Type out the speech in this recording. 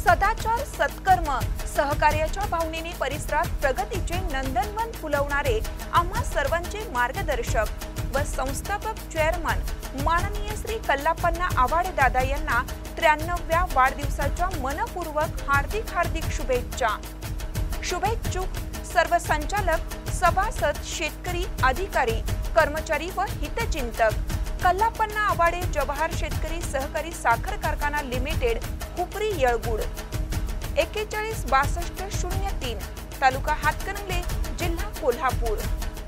सदाचार सत्कर्म सहकार्याच्या भावनेने परिसरात प्रगतीचे नंदनवन फुलवणारे आम्हा सर्वांचे मार्गदर्शक व संस्थापक चेअरमन माननीय श्री कल्लापन्ना आवाडे दादा यांना 93व्या वाढदिवसाच्या मनपूर्वक हार्दिक शुभेच्छा। शुभेच्छुक सर्व संचालक, सभासद, शेतकरी, अधिकारी, कर्मचारी व हितचिंतक। कल्लापन्ना आवाडे जवाहर शेतकरी सहकारी साखर कारखाना लिमिटेड, हुपरी, येळगुड। 41 62 03 तालुका हातकणंगले, जिल्हा कोल्हापूर।